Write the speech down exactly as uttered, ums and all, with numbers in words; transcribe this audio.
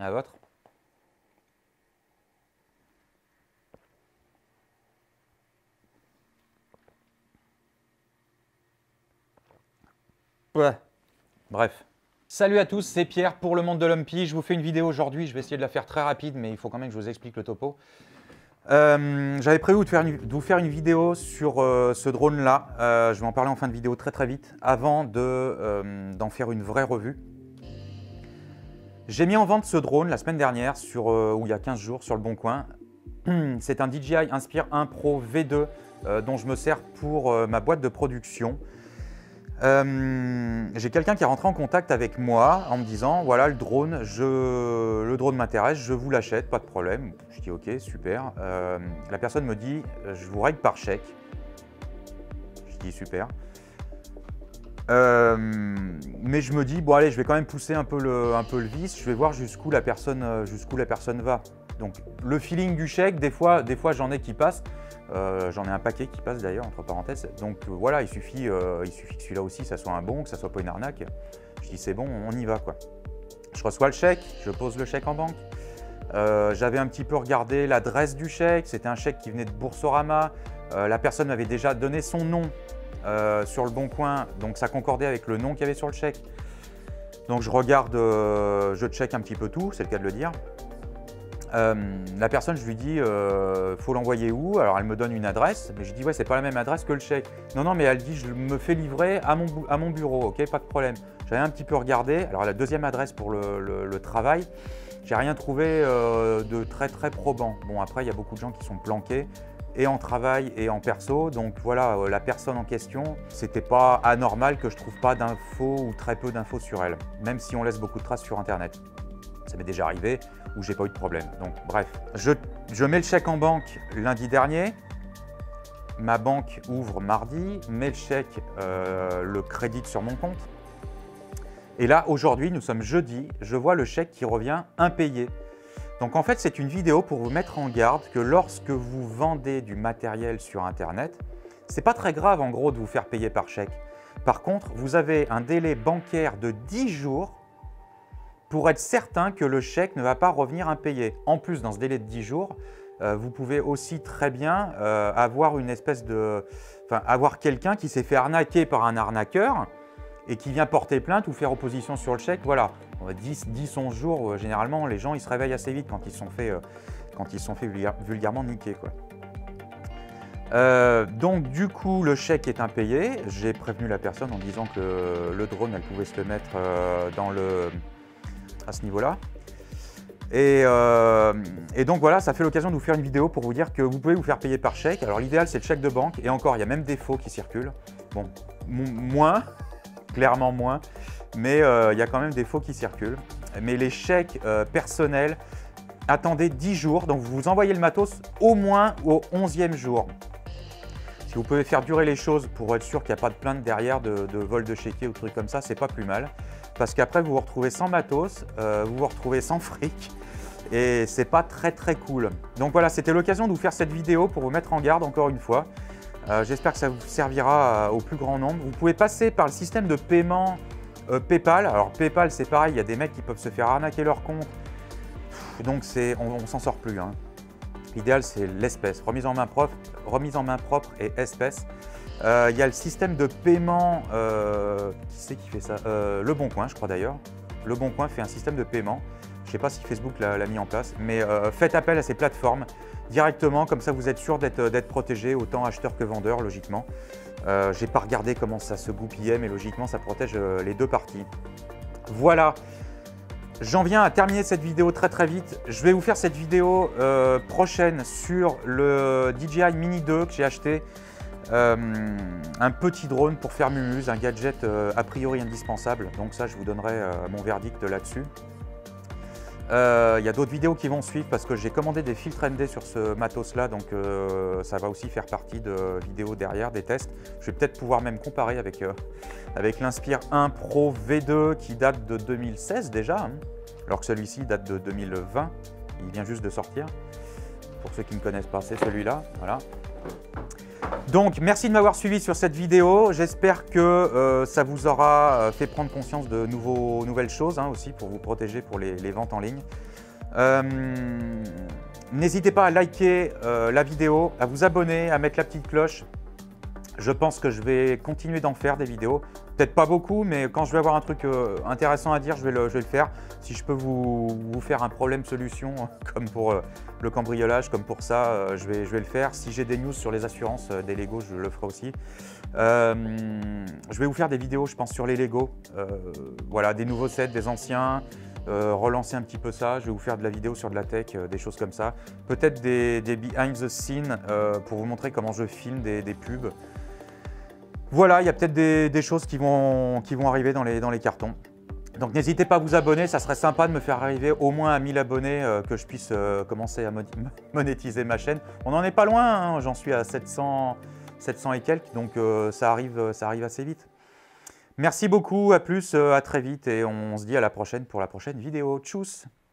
La vôtre? Ouais. Bref. Salut à tous, c'est Pierre pour le monde de l'Humpy. Je vous fais une vidéo aujourd'hui, je vais essayer de la faire très rapide, mais il faut quand même que je vous explique le topo. Euh, J'avais prévu de, faire une, de vous faire une vidéo sur euh, ce drone-là. Euh, je vais en parler en fin de vidéo très très vite, avant d'en de, euh, d'en faire une vraie revue. J'ai mis en vente ce drone la semaine dernière, sur, euh, ou il y a quinze jours, sur le Bon Coin. C'est un D J I Inspire un Pro V deux euh, dont je me sers pour euh, ma boîte de production. Euh, j'ai quelqu'un qui est rentré en contact avec moi en me disant voilà le drone, je, le drone m'intéresse, je vous l'achète, pas de problème. Je dis ok, super. Euh, la personne me dit je vous règle par chèque. Je dis super. Euh, mais je me dis bon allez, je vais quand même pousser un peu le, un peu le vice, je vais voir jusqu'où la personne, jusqu'où la personne va. Donc le feeling du chèque, des fois, des fois j'en ai qui passent. Euh, J'en ai un paquet qui passe d'ailleurs, entre parenthèses. Donc euh, voilà, il suffit, euh, il suffit que celui-là aussi, ça soit un bon, que ça soit pas une arnaque. Je dis c'est bon, on y va quoi. Je reçois le chèque, je pose le chèque en banque. Euh, J'avais un petit peu regardé l'adresse du chèque. C'était un chèque qui venait de Boursorama. Euh, la personne m'avait déjà donné son nom euh, sur le Bon Coin, donc ça concordait avec le nom qu'il y avait sur le chèque. Donc je regarde, euh, je check un petit peu tout, c'est le cas de le dire. Euh, la personne, je lui dis, euh, faut l'envoyer où? Alors elle me donne une adresse, mais je dis ouais, c'est pas la même adresse que le chèque. Non, non, mais elle dit, je me fais livrer à mon, à mon bureau, ok, pas de problème. J'avais un petit peu regardé. Alors la deuxième adresse pour le, le, le travail, j'ai rien trouvé euh, de très très probant. Bon, après, il y a beaucoup de gens qui sont planqués et en travail et en perso. Donc voilà, euh, la personne en question, c'était pas anormal que je trouve pas d'infos ou très peu d'infos sur elle, même si on laisse beaucoup de traces sur Internet. Ça m'est déjà arrivé où j'ai pas eu de problème. Donc bref, je, je mets le chèque en banque lundi dernier. Ma banque ouvre mardi, met le chèque, euh, le crédite sur mon compte. Et là, aujourd'hui, nous sommes jeudi, je vois le chèque qui revient impayé. Donc en fait, c'est une vidéo pour vous mettre en garde que lorsque vous vendez du matériel sur Internet, c'est pas très grave en gros de vous faire payer par chèque. Par contre, vous avez un délai bancaire de dix jours pour être certain que le chèque ne va pas revenir impayé. En plus, dans ce délai de dix jours, euh, vous pouvez aussi très bien euh, avoir une espèce de, enfin, avoir quelqu'un qui s'est fait arnaquer par un arnaqueur et qui vient porter plainte ou faire opposition sur le chèque. Voilà, dix, dix, onze jours, euh, généralement, les gens ils se réveillent assez vite quand ils sont fait, euh, quand ils sont fait vulgaire, vulgairement niquer, quoi. Euh, donc du coup, le chèque est impayé. J'ai prévenu la personne en disant que le drone, elle pouvait se le mettre euh, dans le à ce niveau-là. Et, euh, et donc voilà, ça fait l'occasion de vous faire une vidéo pour vous dire que vous pouvez vous faire payer par chèque. Alors l'idéal, c'est le chèque de banque. Et encore, il y a même des faux qui circulent. Bon, moins, clairement moins, mais euh, il y a quand même des faux qui circulent. Mais les chèques euh, personnels, attendez dix jours. Donc vous envoyez le matos au moins au onzième jour. Si vous pouvez faire durer les choses pour être sûr qu'il n'y a pas de plainte derrière de, de vol de chéquier ou de trucs comme ça, c'est pas plus mal. Parce qu'après, vous vous retrouvez sans matos, euh, vous vous retrouvez sans fric et c'est pas très très cool. Donc voilà, c'était l'occasion de vous faire cette vidéo pour vous mettre en garde encore une fois. Euh, J'espère que ça vous servira au plus grand nombre. Vous pouvez passer par le système de paiement euh, PayPal. Alors PayPal, c'est pareil, il y a des mecs qui peuvent se faire arnaquer leur compte. Donc on, on s'en sort plus, hein. L'idéal, c'est l'espèce, remise en main propre, remise en main propre et espèce. Euh, il y a le système de paiement, euh, qui c'est qui fait ça euh, Le Bon Coin, je crois d'ailleurs. Le Bon Coin fait un système de paiement. Je ne sais pas si Facebook l'a mis en place, mais euh, faites appel à ces plateformes directement, comme ça vous êtes sûr d'être d'être protégé, autant acheteur que vendeur, logiquement. Euh, je n'ai pas regardé comment ça se goupillait, mais logiquement, ça protège euh, les deux parties. Voilà. J'en viens à terminer cette vidéo très très vite. Je vais vous faire cette vidéo euh, prochaine sur le D J I Mini deux que j'ai acheté. Euh, un petit drone pour faire mumuse, un gadget euh, a priori indispensable. Donc ça, je vous donnerai euh, mon verdict là-dessus. Euh, il y a d'autres vidéos qui vont suivre parce que j'ai commandé des filtres N D sur ce matos-là. Donc euh, ça va aussi faire partie de vidéos derrière, des tests. Je vais peut-être pouvoir même comparer avec, euh, avec l'Inspire un Pro V deux qui date de deux mille seize déjà. Hein, alors que celui-ci date de deux mille vingt. Il vient juste de sortir. Pour ceux qui ne connaissent pas, c'est celui-là. Voilà. Donc, merci de m'avoir suivi sur cette vidéo. J'espère que euh, ça vous aura fait prendre conscience de nouveaux, nouvelles choses hein, aussi pour vous protéger pour les, les ventes en ligne. Euh, N'hésitez pas à liker euh, la vidéo, à vous abonner, à mettre la petite cloche. Je pense que je vais continuer d'en faire des vidéos. Peut-être pas beaucoup, mais quand je vais avoir un truc euh, intéressant à dire, je vais, le, je vais le faire. Si je peux vous, vous faire un problème-solution, comme pour euh, le cambriolage, comme pour ça, euh, je, vais, je vais le faire. Si j'ai des news sur les assurances euh, des Lego, je le ferai aussi. Euh, je vais vous faire des vidéos, je pense, sur les Lego. Euh, voilà, des nouveaux sets, des anciens. Euh, relancer un petit peu ça, je vais vous faire de la vidéo sur de la tech, euh, des choses comme ça. Peut-être des, des behind the scenes euh, pour vous montrer comment je filme des, des pubs. Voilà, il y a peut-être des, des choses qui vont, qui vont arriver dans les, dans les cartons. Donc n'hésitez pas à vous abonner, ça serait sympa de me faire arriver au moins à mille abonnés, euh, que je puisse euh, commencer à monétiser ma chaîne. On n'en est pas loin, hein, j'en suis à sept cents, sept cents et quelques, donc euh, ça, arrive, ça arrive assez vite. Merci beaucoup, à plus, à très vite et on se dit à la prochaine pour la prochaine vidéo. Tchuss!